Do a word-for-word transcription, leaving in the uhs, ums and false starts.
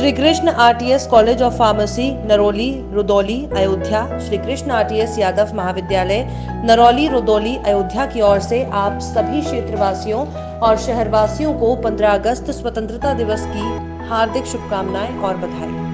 Shri Krishna RTS college of pharmacy Narauli Rudauli Ayodhya, Shri Krishna RTS Yadav महाविद्यालय नरौली रुदौली अयोध्या की ओर से आप सभी क्षेत्रवासियों और शहरवासियों को पंद्रह अगस्त स्वतंत्रता दिवस की हार्दिक शुभकामनाएं और बधाई।